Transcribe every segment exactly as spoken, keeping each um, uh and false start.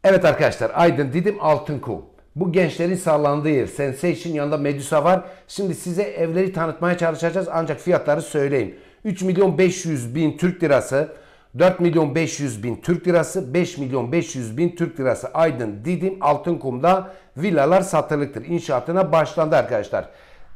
Evet arkadaşlar, Aydın, Didim, Altınkum. Bu gençlerin sağlandığı yer. Sensation, yanında Medusa var. Şimdi size evleri tanıtmaya çalışacağız ancak fiyatları söyleyeyim. üç milyon beş yüz bin Türk lirası, dört milyon beş yüz bin Türk lirası, beş milyon beş yüz bin Türk lirası. Aydın, Didim, Altınkum'da villalar satılıktır. İnşaatına başlandı arkadaşlar.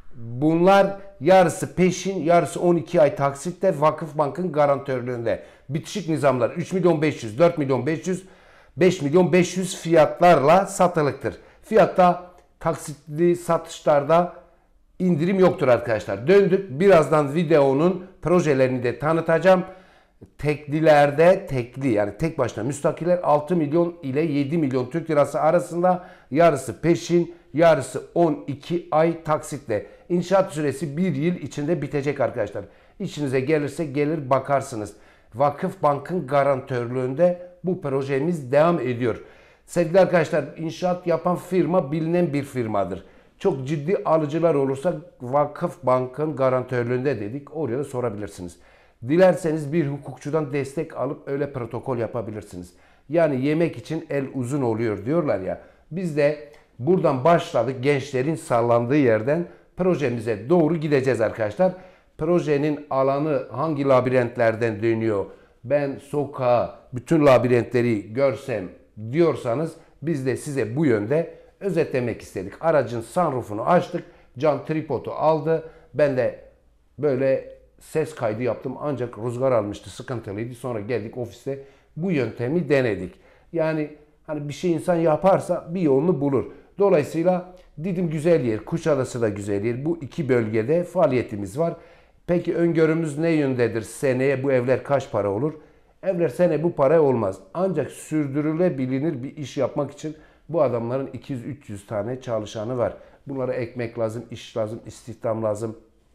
Bunlar yarısı peşin, yarısı on iki ay taksitte, Vakıfbank'ın garantörlüğünde. Bitişik nizamlar üç milyon beş yüz, dört milyon beş yüz, beş milyon beş yüz fiyatlarla satılıktır. Fiyatta taksitli satışlarda indirim yoktur arkadaşlar. Döndük. Birazdan videonun projelerini de tanıtacağım. Teklilerde, tekli yani tek başına müstakiller altı milyon ile yedi milyon Türk lirası arasında, yarısı peşin, yarısı on iki ay taksitle. İnşaat süresi bir yıl içinde bitecek arkadaşlar. İşinize gelirse gelir bakarsınız. Vakıfbank'ın garantörlüğünde bu projemiz devam ediyor. Sevgili arkadaşlar, inşaat yapan firma bilinen bir firmadır. Çok ciddi alıcılar olursa Vakıfbank'ın garantörlüğünde dedik. Oraya da sorabilirsiniz. Dilerseniz bir hukukçudan destek alıp öyle protokol yapabilirsiniz. Yani yemek için el uzun oluyor diyorlar ya. Biz de buradan başladık, gençlerin sallandığı yerden projemize doğru gideceğiz arkadaşlar. Projenin alanı hangi labirentlerden dönüyor, ben sokağa bütün labirentleri görsem diyorsanız biz de size bu yönde özetlemek istedik. Aracın sunroofunu açtık, Can tripodu aldı, ben de böyle ses kaydı yaptım ancak rüzgar almıştı, sıkıntılıydı. Sonra geldik ofiste bu yöntemi denedik. Yani hani bir şey insan yaparsa bir yolunu bulur. Dolayısıyla Didim güzel yer, Kuşadası da güzel yer. Bu iki bölgede faaliyetimiz var. Peki öngörümüz ne yöndedir? Seneye bu evler kaç para olur? Evler sene bu para olmaz. Ancak sürdürülebilir bir iş yapmak için bu adamların iki yüz üç yüz tane çalışanı var. Bunlara ekmek lazım, iş lazım, istihdam lazım.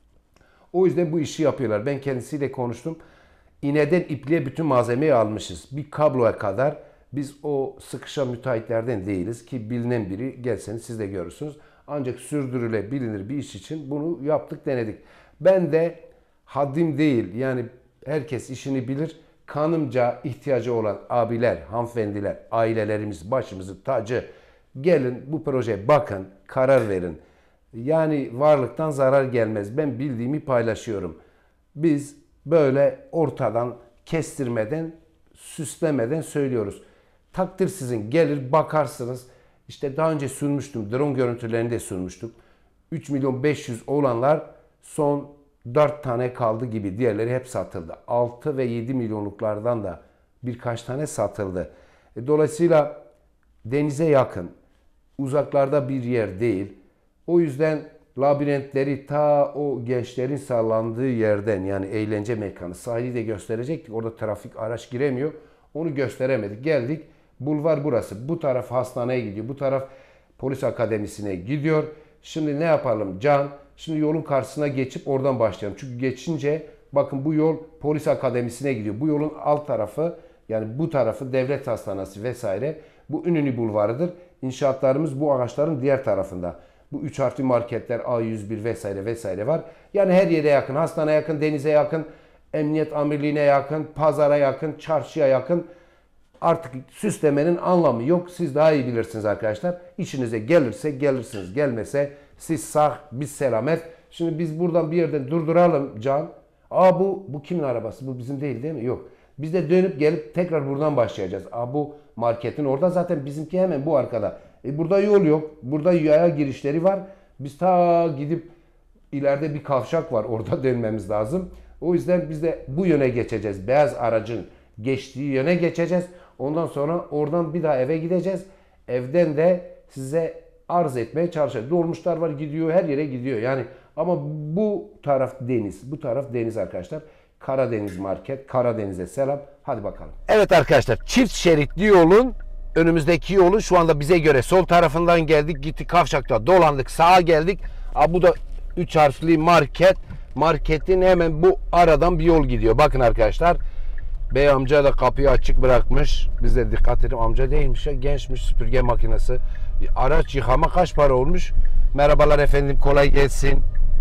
O yüzden bu işi yapıyorlar. Ben kendisiyle konuştum. İğneden ipliğe bütün malzemeyi almışız. Bir kabloya kadar. Biz o sıkışan müteahhitlerden değiliz ki bilinen biri, gelseniz siz de görürsünüz. Ancak sürdürülebilir bir iş için bunu yaptık, denedik. Ben de haddim değil, yani herkes işini bilir. Kanımca ihtiyacı olan abiler, hanımefendiler, ailelerimiz, başımızın tacı. Gelin bu projeye bakın, karar verin. Yani varlıktan zarar gelmez. Ben bildiğimi paylaşıyorum. Biz böyle ortadan kestirmeden, süslemeden söylüyoruz. Takdir sizin, gelir bakarsınız. İşte daha önce sunmuştum, drone görüntülerini de sunmuştuk. üç milyon beş yüz olanlar son dört tane kaldı gibi, diğerleri hep satıldı. altı ve yedi milyonluklardan da birkaç tane satıldı. Dolayısıyla denize yakın, uzaklarda bir yer değil. O yüzden labirentleri ta o gençlerin sallandığı yerden, yani eğlence mekanı, sahili de gösterecektik. Orada trafik, araç giremiyor. Onu gösteremedik. Geldik. Bulvar burası. Bu taraf hastaneye gidiyor. Bu taraf polis akademisine gidiyor. Şimdi ne yapalım Can? Şimdi yolun karşısına geçip oradan başlayalım. Çünkü geçince bakın bu yol polis akademisine gidiyor. Bu yolun alt tarafı, yani bu tarafı devlet hastanesi vesaire. Bu Ünlü Bulvarı'dır. İnşaatlarımız bu ağaçların diğer tarafında. Bu üç harfli marketler, A yüz bir vesaire vesaire var. Yani her yere yakın, hastaneye yakın, denize yakın, emniyet amirliğine yakın, pazara yakın, çarşıya yakın. Artık süslemenin anlamı yok. Siz daha iyi bilirsiniz arkadaşlar. İşinize gelirse gelirsiniz, gelmese siz sağ, biz selamet. Şimdi biz buradan bir yerden durduralım Can. Aa bu, bu kimin arabası? Bu bizim değil değil mi? Yok. Biz de dönüp gelip tekrar buradan başlayacağız. Aa bu marketin orada, zaten bizimki hemen bu arkada. E burada yol yok. Burada yaya girişleri var. Biz ta gidip ileride bir kavşak var. Orada dönmemiz lazım. O yüzden biz de bu yöne geçeceğiz. Beyaz aracın geçtiği yöne geçeceğiz. Ondan sonra oradan bir daha eve gideceğiz. Evden de size arz etmeye çalışacağız. Dolmuşlar var, gidiyor, her yere gidiyor. Yani ama bu taraf deniz. Bu taraf deniz arkadaşlar. Karadeniz Market. Karadeniz'e selam. Hadi bakalım. Evet arkadaşlar, çift şeritli yolun önümüzdeki yolun şu anda bize göre sol tarafından geldik. Gittik kavşakta dolandık. Sağa geldik. Aa, bu da üç harfli market. Marketin hemen bu aradan bir yol gidiyor. Bakın arkadaşlar. Bey amca da kapıyı açık bırakmış. Biz de dikkat edin, amca değilmiş ya, gençmiş, süpürge makinesi. Araç yıkama kaç para olmuş? Merhabalar efendim, kolay gelsin.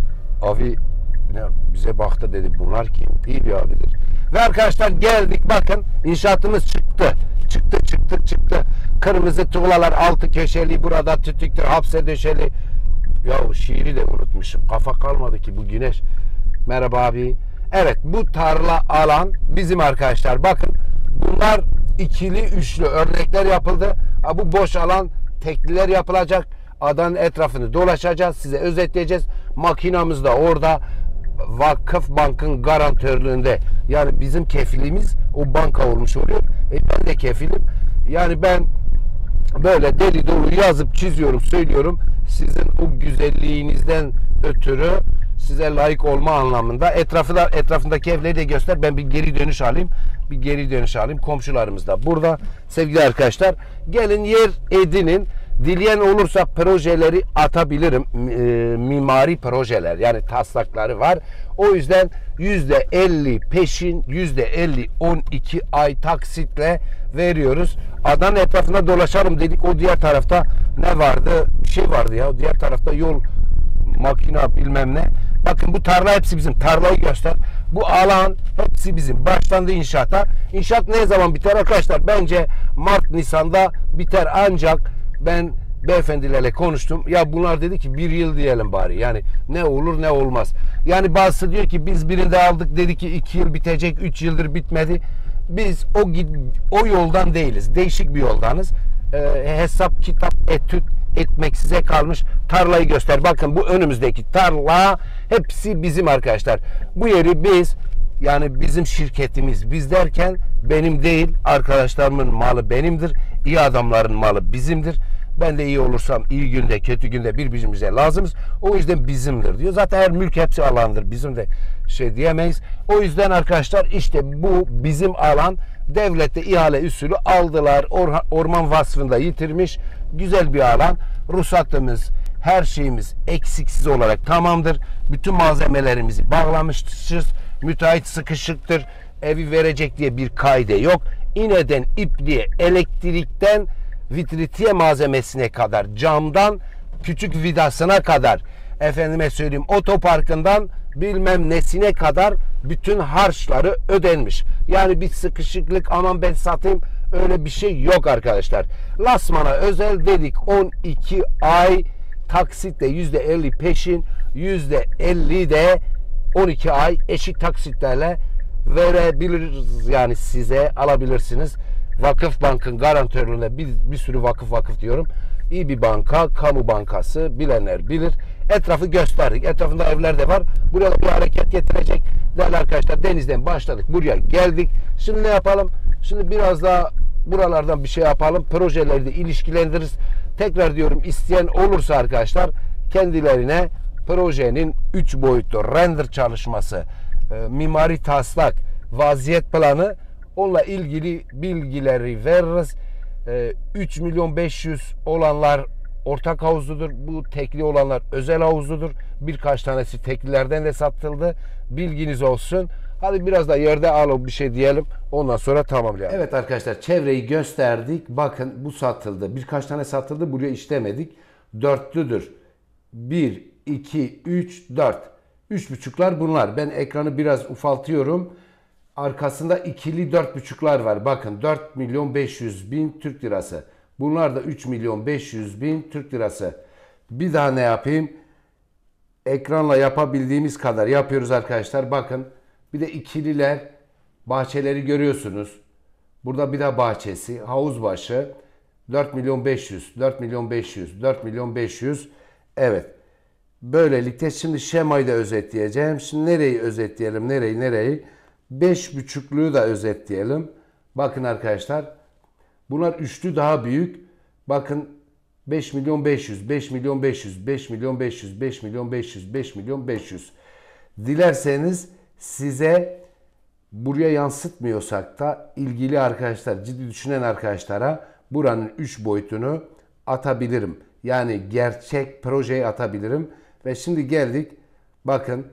Abi ne, bize baktı, dedi bunlar kim? İyi bir abidir. Ve arkadaşlar geldik, bakın inşaatımız çıktı. Çıktı çıktı çıktı. Kırmızı tuğlalar altı köşeli, burada tütüktür, hapse döşeli. Ya şiiri de unutmuşum. Kafa kalmadı ki bu güneş. Merhaba abi. Evet, bu tarla alan bizim arkadaşlar. Bakın bunlar ikili üçlü örnekler yapıldı. Ha, bu boş alan tekliler yapılacak. Adanın etrafını dolaşacağız. Size özetleyeceğiz. Makinamız da orada. Vakıf Bank'ın garantörlüğünde. Yani bizim kefilimiz o banka olmuş oluyor. E ben de kefilim. Yani ben böyle deli dolu yazıp çiziyorum, söylüyorum. Sizin o güzelliğinizden ötürü size layık olma anlamında. Etrafı da, etrafındaki evleri de göster. Ben bir geri dönüş alayım. Bir geri dönüş alayım. Komşularımız da burada. Sevgili arkadaşlar, gelin yer edinin. Dileyen olursa projeleri atabilirim. E, mimari projeler, yani taslakları var. O yüzden yüzde elli peşin, yüzde elli on iki ay taksitle veriyoruz. Adanın etrafında dolaşalım dedik. O diğer tarafta ne vardı? Bir şey vardı ya. Diğer tarafta yol, makina, bilmem ne. Bakın bu tarla hepsi bizim. Tarlayı göster. Bu alan hepsi bizim. Başlandı inşaata. İnşaat ne zaman biter arkadaşlar? Bence Mart Nisan'da biter, ancak ben beyefendilerle konuştum. Ya bunlar dedi ki bir yıl diyelim bari. Yani ne olur ne olmaz. Yani bazısı diyor ki biz birinde aldık, dedi ki iki yıl bitecek, üç yıldır bitmedi. Biz o o yoldan değiliz. Değişik bir yoldanız. Ee, hesap, kitap, etüt etmek size kalmış. Tarlayı göster. Bakın bu önümüzdeki tarla hepsi bizim arkadaşlar. Bu yeri biz, yani bizim şirketimiz, biz derken benim değil, arkadaşlarımın malı benimdir. İyi adamların malı bizimdir. Ben de iyi olursam iyi günde kötü günde birbirimize lazımız. O yüzden bizimdir diyor. Zaten her mülk hepsi alandır. Bizim de şey diyemeyiz. O yüzden arkadaşlar işte bu bizim alan. Devlette ihale usulü aldılar. Or orman vasfında yitirmiş. Güzel bir alan. Ruhsatımız, her şeyimiz eksiksiz olarak tamamdır. Bütün malzemelerimizi bağlamışız. Müteahhit sıkışıktır. Evi verecek diye bir kaide yok. İğneden ipliğe, elektrikten vitritiye malzemesine kadar, camdan küçük vidasına kadar, efendime söyleyeyim otoparkından bilmem nesine kadar bütün harçları ödenmiş. Yani bir sıkışıklık, aman ben satayım, öyle bir şey yok arkadaşlar. Lasmana özel dedik, on iki ay taksitle yüzde elli peşin, yüzde elli de on iki ay eşik taksitlerle verebiliriz, yani size alabilirsiniz. Vakıf Bank'ın garantörlüğünde bir, bir sürü vakıf vakıf diyorum. İyi bir banka, kamu bankası, bilenler bilir. Etrafı gösterdik. Etrafında evler de var. Buraya bir hareket getirecek. Değerli arkadaşlar, denizden başladık. Buraya geldik. Şimdi ne yapalım? Şimdi biraz daha buralardan bir şey yapalım. Projeleri de ilişkilendiririz. Tekrar diyorum, isteyen olursa arkadaşlar kendilerine projenin üç boyutlu render çalışması, e, mimari taslak, vaziyet planı, onunla ilgili bilgileri veririz. E, üç milyon beş yüz olanlar ortak havuzludur. Bu tekli olanlar özel havuzludur. Birkaç tanesi teklilerden de satıldı. Bilginiz olsun. Hadi biraz da yerde alalım, bir şey diyelim. Ondan sonra tamamlayalım. Evet arkadaşlar, çevreyi gösterdik. Bakın bu satıldı. Birkaç tane satıldı. Buraya işlemedik. Dörtlüdür. bir, iki, üç, dört. Üç buçuklar bunlar. Ben ekranı biraz ufaltıyorum. Arkasında ikili dört buçuklar var. Bakın dört milyon beş yüz bin Türk lirası. Bunlar da üç milyon beş yüz bin Türk lirası. Bir daha ne yapayım? Ekranla yapabildiğimiz kadar yapıyoruz arkadaşlar. Bakın bir de ikililer, bahçeleri görüyorsunuz. Burada bir de bahçesi, havuz başı. dört milyon beş yüz, dört milyon beş yüz, dört milyon beş yüz. Evet. Böylelikle şimdi şemayı da özetleyeceğim. Şimdi nereyi özetleyelim? Nereyi, nereyi? beş buçukluğu da özetleyelim. Bakın arkadaşlar. Bunlar üçlü daha büyük. Bakın beş milyon beş yüz, beş milyon beş yüz, beş milyon beş yüz, beş milyon beş yüz, beş milyon beş yüz. Dilerseniz size buraya yansıtmıyorsak da ilgili arkadaşlar, ciddi düşünen arkadaşlara buranın üç boyutunu atabilirim. Yani gerçek projeyi atabilirim. Ve şimdi geldik. Bakın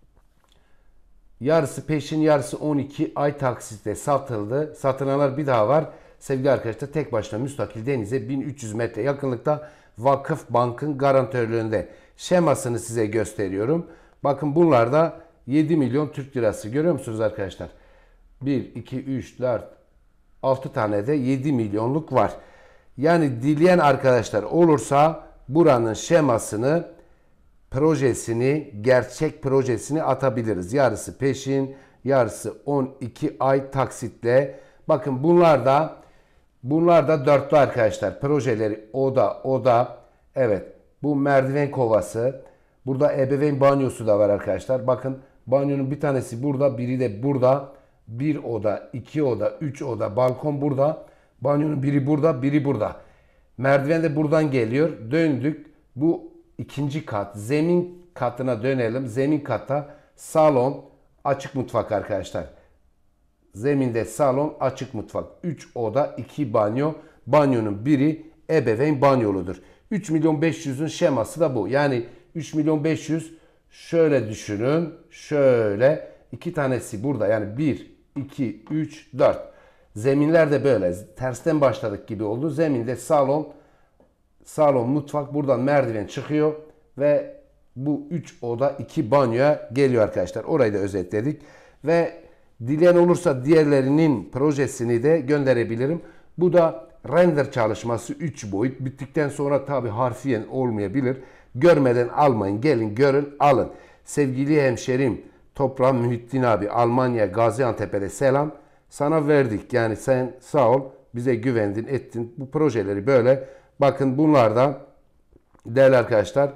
yarısı peşin, yarısı on iki ay taksitle satıldı. Satılanlar bir daha var. Sevgili arkadaşlar, tek başına müstakil denize bin üç yüz metre yakınlıkta, Vakıf Bank'ın garantörlüğünde. Şemasını size gösteriyorum. Bakın bunlar da yedi milyon Türk lirası. Görüyor musunuz arkadaşlar? bir, iki, üç, dört, altı tane de yedi milyonluk var. Yani dileyen arkadaşlar olursa buranın şemasını, projesini, gerçek projesini atabiliriz. Yarısı peşin, yarısı on iki ay taksitle. Bakın bunlar da bunlar da dörtlü arkadaşlar. Projeleri oda oda. Evet, bu merdiven kovası. Burada ebeveyn banyosu da var arkadaşlar. Bakın banyonun bir tanesi burada, biri de burada. Bir oda, iki oda, üç oda, balkon burada. Banyonun biri burada, biri burada. Merdiven de buradan geliyor. Döndük. Bu ikinci kat. Zemin katına dönelim. Zemin kata salon, açık mutfak arkadaşlar. Zeminde salon, açık mutfak. üç oda, iki banyo. Banyonun biri ebeveyn banyoludur. üç milyon beş yüzün şeması da bu. Yani üç milyon beş yüz şöyle düşünün. Şöyle iki tanesi burada. Yani bir, iki, üç, dört. Zeminler de böyle. Tersten başladık gibi oldu. Zeminde salon, salon, mutfak. Buradan merdiven çıkıyor ve bu üç oda iki banyoya geliyor arkadaşlar. Orayı da özetledik. Ve dileyen olursa diğerlerinin projesini de gönderebilirim. Bu da render çalışması üç boyut. Bittikten sonra tabi harfiyen olmayabilir. Görmeden almayın. Gelin görün alın. Sevgili hemşerim Toprağım Muhittin abi Almanya Gaziantep'e de selam. Sana verdik. Yani sen sağ ol. Bize güvendin ettin. Bu projeleri böyle. Bakın bunlar da değerli arkadaşlar.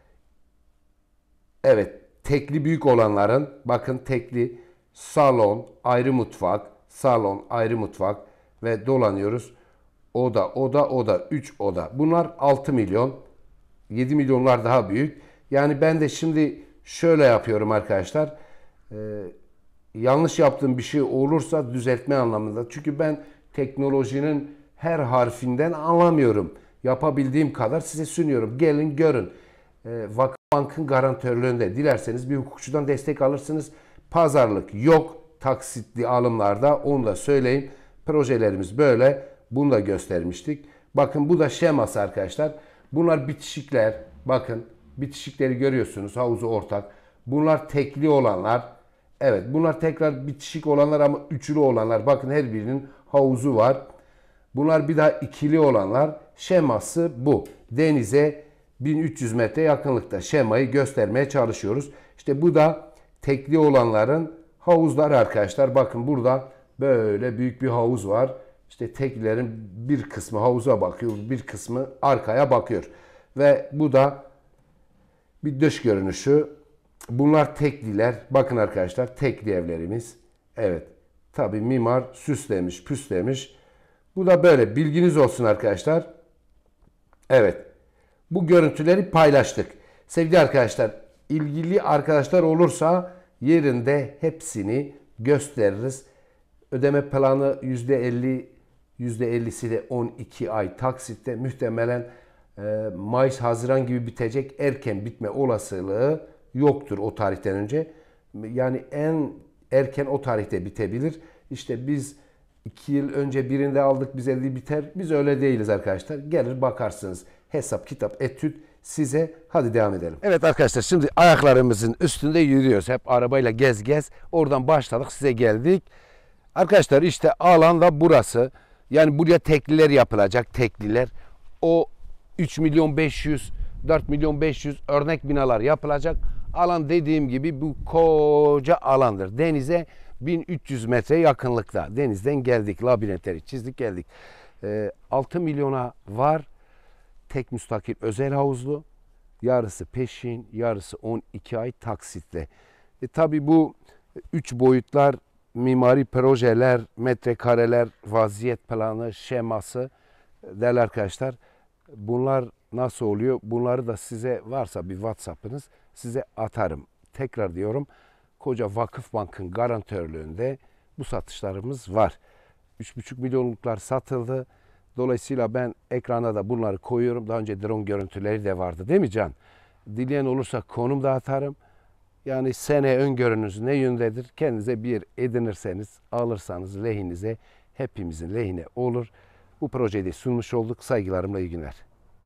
Evet. Tekli büyük olanların bakın tekli salon, ayrı mutfak, salon, ayrı mutfak ve dolanıyoruz. Oda, oda, oda, üç oda. Bunlar altı milyon. yedi milyonlar daha büyük. Yani ben de şimdi şöyle yapıyorum arkadaşlar. Ee, yanlış yaptığım bir şey olursa düzeltme anlamında. Çünkü ben teknolojinin her harfinden anlamıyorum. Yapabildiğim kadar size sunuyorum. Gelin görün. Ee, Vakıfbank'ın garantörlüğünde dilerseniz bir hukukçudan destek alırsınız. Pazarlık yok taksitli alımlarda, onu da söyleyeyim. Projelerimiz böyle. Bunu da göstermiştik. Bakın bu da şeması arkadaşlar. Bunlar bitişikler. Bakın bitişikleri görüyorsunuz. Havuzu ortak. Bunlar tekli olanlar. Evet bunlar tekrar bitişik olanlar ama üçlü olanlar. Bakın her birinin havuzu var. Bunlar bir daha ikili olanlar. Şeması bu. Denize bin üç yüz metre yakınlıkta şemayı göstermeye çalışıyoruz. İşte bu da tekli olanların havuzları arkadaşlar. Bakın burada böyle büyük bir havuz var. İşte teklilerin bir kısmı havuza bakıyor, bir kısmı arkaya bakıyor. Ve bu da bir dış görünüşü. Bunlar tekliler. Bakın arkadaşlar tekli evlerimiz. Evet. Tabii mimar süslemiş, püslemiş. Bu da böyle. Bilginiz olsun arkadaşlar. Evet. Bu görüntüleri paylaştık. Sevgili arkadaşlar, ilgili arkadaşlar olursa yerinde hepsini gösteririz. Ödeme planı yüzde elli, yüzde ellisi de on iki ay taksitte. Muhtemelen e, Mayıs, Haziran gibi bitecek. Erken bitme olasılığı yoktur o tarihten önce. Yani en erken o tarihte bitebilir. İşte biz iki yıl önce birinde aldık, biz elli biter. Biz öyle değiliz arkadaşlar. Gelir bakarsınız. Hesap, kitap, etüt size. Hadi devam edelim. Evet arkadaşlar, şimdi ayaklarımızın üstünde yürüyoruz. Hep arabayla gez gez. Oradan başladık, size geldik. Arkadaşlar işte alan da burası. Yani buraya tekliler yapılacak, tekliler. O üç milyon beş yüz, dört milyon beş yüz örnek binalar yapılacak. Alan dediğim gibi bu koca alandır. Denize bin üç yüz metre yakınlıkta. Denizden geldik, labirentleri çizdik geldik. E, altı milyona var. Tek müstakil özel havuzlu. Yarısı peşin, yarısı on iki ay taksitle. E, tabii bu üç boyutlar, mimari projeler, metrekareler, vaziyet planı, şeması değerli arkadaşlar. Bunlar nasıl oluyor? Bunları da size varsa bir WhatsApp'ınız size atarım. Tekrar diyorum, koca Vakıfbank'ın garantörlüğünde bu satışlarımız var. üç buçuk milyonluklar satıldı. Dolayısıyla ben ekrana da bunları koyuyorum. Daha önce drone görüntüleri de vardı değil mi Can? Dileyen olursa konum da atarım. Yani sene öngörünüz ne yöndedir? Kendinize bir edinirseniz, alırsanız lehinize, hepimizin lehine olur. Bu projeyi de sunmuş olduk. Saygılarımla iyi günler.